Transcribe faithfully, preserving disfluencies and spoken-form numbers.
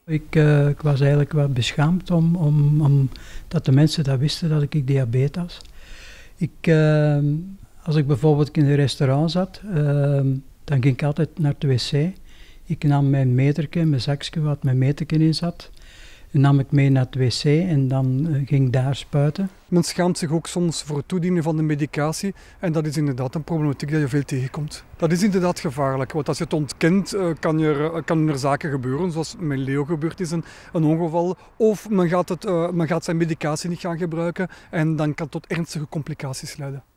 Ik, uh, ik was eigenlijk wat beschaamd om, om, om dat de mensen dat wisten dat ik diabetes had. Ik, uh, als ik bijvoorbeeld in een restaurant zat, uh, dan ging ik altijd naar de wc. Ik nam mijn meterke, mijn zakje wat mijn meterke in zat. En nam ik mee naar het wc en dan uh, ging ik daar spuiten. Men schaamt zich ook soms voor het toedienen van de medicatie en dat is inderdaad een problematiek dat je veel tegenkomt. Dat is inderdaad gevaarlijk, want als je het ontkent uh, kan, je, kan er zaken gebeuren, zoals met Leo gebeurd is, een, een ongeval. Of men gaat, het, uh, men gaat zijn medicatie niet gaan gebruiken en dan kan het tot ernstige complicaties leiden.